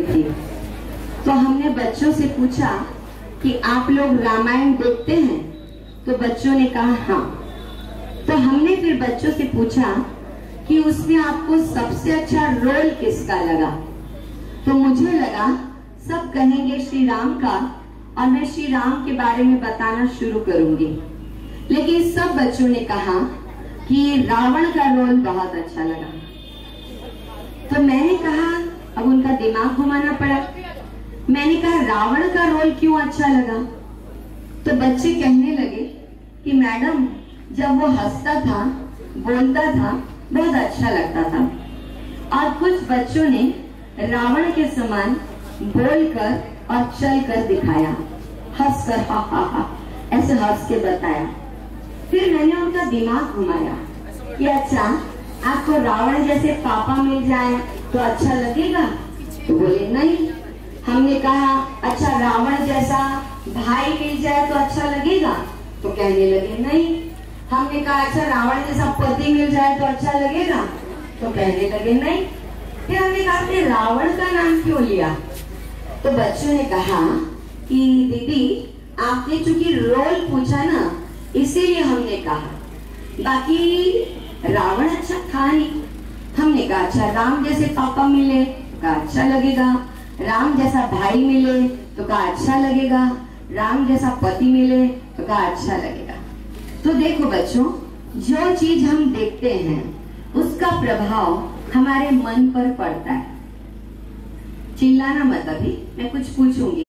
थी। तो हमने बच्चों से पूछा कि आप लोग रामायण देखते हैं? तो बच्चों ने कहा हाँ। तो हमने फिर बच्चों से पूछा कि उसमें आपको सबसे अच्छा रोल किसका लगा? तो मुझे लगा सब कहेंगे श्री राम का, और मैं श्री राम के बारे में बताना शुरू करूंगी। लेकिन सब बच्चों ने कहा कि रावण का रोल बहुत अच्छा लगा। तो मैंने कहा, अब उनका दिमाग घुमाना पड़ा। मैंने कहा रावण का रोल क्यों अच्छा लगा? तो बच्चे कहने लगे कि मैडम जब वो हंसता था, बोलता था, बहुत अच्छा लगता था। और कुछ बच्चों ने रावण के समान बोलकर और चलकर दिखाया, हंसकर हा हा हा ऐसे हंस के बताया। फिर मैंने उनका दिमाग घुमाया कि अच्छा आपको रावण जैसे पापा मिल जाए तो अच्छा लगेगा? तो बोले नहीं। हमने कहा अच्छा रावण जैसा भाई मिल जाए तो अच्छा लगेगा? तो कहने लगे नहीं। हमने कहा अच्छा रावण जैसा पति मिल जाए तो अच्छा लगेगा? तो कहने लगे नहीं। फिर हमने कहा आपने रावण का नाम क्यों लिया? तो बच्चों ने कहा कि दीदी आपने चूंकि रोल पूछा ना, इसीलिए हमने कहा, बाकी रावण अच्छा था नहीं। हमने कहा अच्छा राम जैसे पापा मिले तो कहा अच्छा लगेगा, राम जैसा भाई मिले तो कहा अच्छा लगेगा, राम जैसा पति मिले तो कहा अच्छा लगेगा। तो देखो बच्चों, जो चीज हम देखते हैं उसका प्रभाव हमारे मन पर पड़ता है। चिल्लाना मत, अभी मैं कुछ पूछूंगी।